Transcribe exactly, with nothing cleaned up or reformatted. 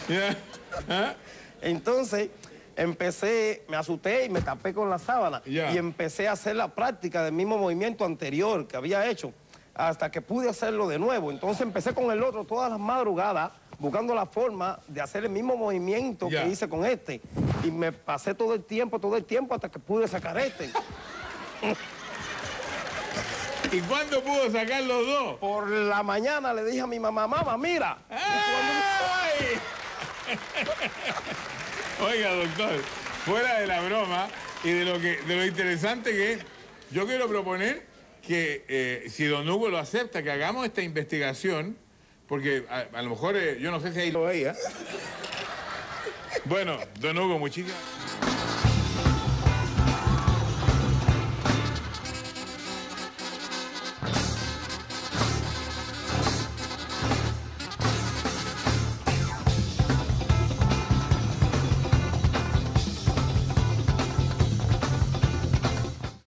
Yeah. ¿Ah? Entonces, empecé, me asusté y me tapé con la sábana. Yeah. Y empecé a hacer la práctica del mismo movimiento anterior que había hecho, hasta que pude hacerlo de nuevo. Entonces empecé con el otro todas las madrugadas, buscando la forma de hacer el mismo movimiento Yeah. que hice con este. Y me pasé todo el tiempo, todo el tiempo, hasta que pude sacar este. ¿Y cuándo pudo sacar los dos? Por la mañana le dije a mi mamá, mamá, mira. ¡Ay! Oiga, doctor, fuera de la broma y de lo, que, de lo interesante que es, yo quiero proponer que eh, si don Hugo lo acepta, que hagamos esta investigación, porque a, a lo mejor, eh, yo no sé si ahí lo veía. Bueno, don Hugo, muchísimas